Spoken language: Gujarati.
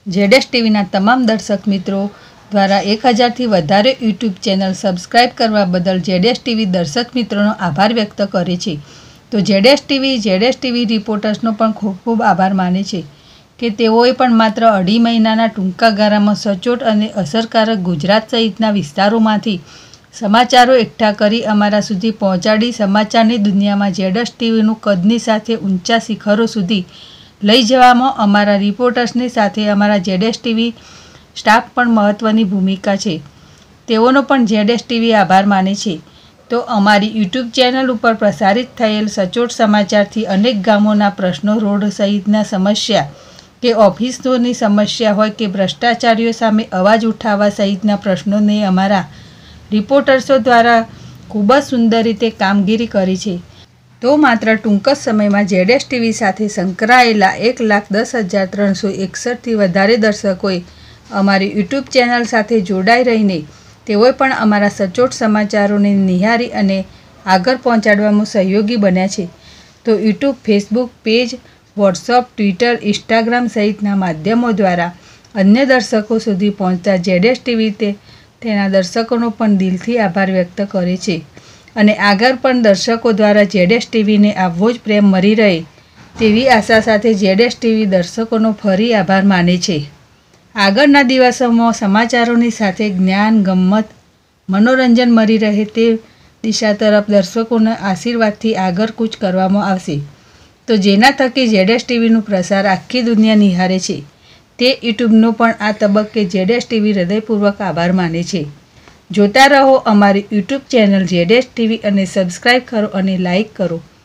જેડેશ ટીવીના તમામ દર્શક મિત્રો દ્વારા 1000થી વધારે યુટ્યુબ ચેનલ સબસ્ક્રાઇબ કરવા બદલ જેડેશ ટીવી દર્શક મિત્રોનો આભાર વ્યક્ત કરે છે. તો જેડેશ ટીવી રિપોર્ટર્સનો પણ ખૂબ ખૂબ આભાર માને છે કે તેઓએ પણ માત્ર 2.5 મહિનાના ટૂંકા ગાળામાં સચોટ અને અસરકારક ગુજરાત સહિતના વિસ્તારોમાંથી સમાચારો એકઠા કરી અમારા સુધી પહોંચાડી સમાચારની દુનિયામાં જેડેશ ટીવીનું કદની સાથે ઊંચા શિખરો સુધી લઈ જવામાં અમારા રિપોર્ટર્સની સાથે અમારા જેડેશ ટીવી સ્ટાફ પણ મહત્ત્વની ભૂમિકા છે. તેઓનો પણ જેડેશ ટીવી આભાર માને છે. તો અમારી યુટ્યુબ ચેનલ ઉપર પ્રસારિત થયેલ સચોટ સમાચારથી અનેક ગામોના પ્રશ્નો, રોડ સહિતના સમસ્યા કે ઓફિસોની સમસ્યા હોય કે ભ્રષ્ટાચારીઓ સામે અવાજ ઉઠાવવા સહિતના પ્રશ્નોને અમારા રિપોર્ટર્સો દ્વારા ખૂબ જ સુંદર રીતે કામગીરી કરી છે. તો માત્ર ટૂંક જ સમયમાં જેડેશ ટીવી સાથે સંકળાયેલા 1,10,361થી વધારે દર્શકોએ અમારી યુટ્યુબ ચેનલ સાથે જોડાઈ રહીને તેઓએ પણ અમારા સચોટ સમાચારોને નિહાળી અને આગળ પહોંચાડવામાં સહયોગી બન્યા છે. તો YouTube, Facebook page, WhatsApp, Twitter, Instagram સહિતના માધ્યમો દ્વારા અન્ય દર્શકો સુધી પહોંચતા જેડેશ ટીવી તેના દર્શકોનો પણ દિલથી આભાર વ્યક્ત કરે છે અને આગળ પણ દર્શકો દ્વારા જેડેશ ટીવીને આવો જ પ્રેમ મળી રહે તેવી આશા સાથે જેડેશ ટીવી દર્શકોનો ફરી આભાર માને છે. આગળના દિવસોમાં સમાચારોની સાથે જ્ઞાન, ગમ્મત, મનોરંજન મળી રહે તે દિશા તરફ દર્શકોના આશીર્વાદથી આગળ કૂચ કરવામાં આવશે. તો જેના થકી જેડેશ ટીવીનું પ્રસાર આખી દુનિયા નિહાળે છે તે યુટ્યુબનો પણ આ તબક્કે જેડેશ ટીવી હૃદયપૂર્વક આભાર માને છે. જોતા રહો અમારી યુટ્યુબ ચેનલ જેડેશ ટીવી અને સબસ્ક્રાઈબ કરો અને લાઈક કરો.